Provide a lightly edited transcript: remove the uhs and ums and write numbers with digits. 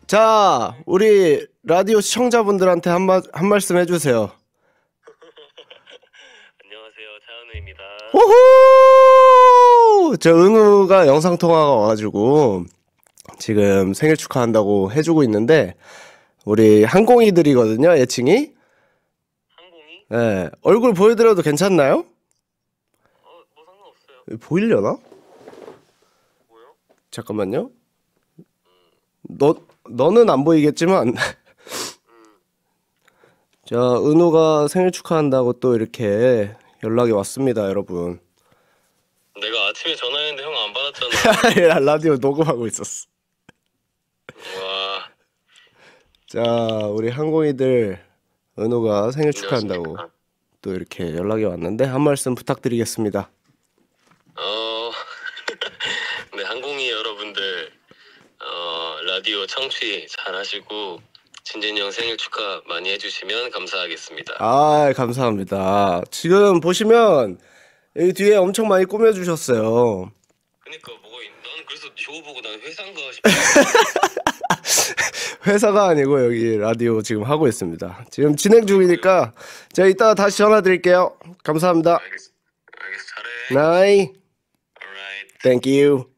자, 우리 라디오 시청자분들한테 한 말씀 해주세요. 안녕하세요, 차은우입니다. 호호! 저 은우가 영상통화가 와가지고 지금 생일 축하한다고 해주고 있는데 우리 항공이들이거든요, 애칭이. 항공이? 네, 얼굴 보여드려도 괜찮나요? 뭐 상관없어요. 보이려나? 뭐요? 잠깐만요. 너는 안 보이겠지만 자, 은우가 생일 축하한다고 또 이렇게 연락이 왔습니다, 여러분. 내가 아침에 전화했는데 형 안 받았잖아. 야, 라디오 녹음하고 있었어. 와. 자, 우리 항공이들 은우가 생일 축하한다고 안녕하십니까. 또 이렇게 연락이 왔는데 한 말씀 부탁드리겠습니다. 네, 항공이 여러분들 라디오 청취 잘 하시고 진진이 형 생일 축하 많이 해주시면 감사하겠습니다. 아, 감사합니다. 지금 보시면 여기 뒤에 엄청 많이 꾸며주셨어요. 그니까 나는 그래서 저거 보고 난 회사인가 싶어. 회사가 아니고 여기 라디오 지금 하고 있습니다. 지금 진행 중이니까 제가 이따가 다시 전화 드릴게요. 감사합니다. 알겠어, 잘해. 나이. Alright. Thank you.